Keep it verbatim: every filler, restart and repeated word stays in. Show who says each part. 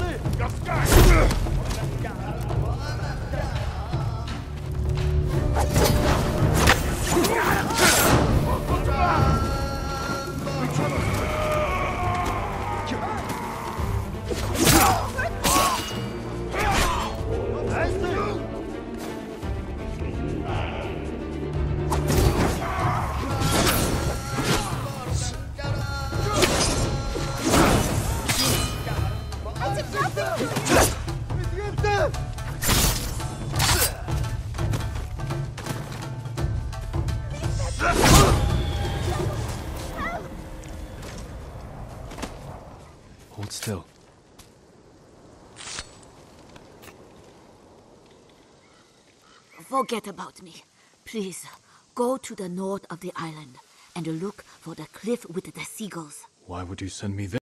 Speaker 1: Hold still.
Speaker 2: Forget about me. Please, go to the north of the island and look for the cliff with the seagulls.
Speaker 1: Why would you send me there?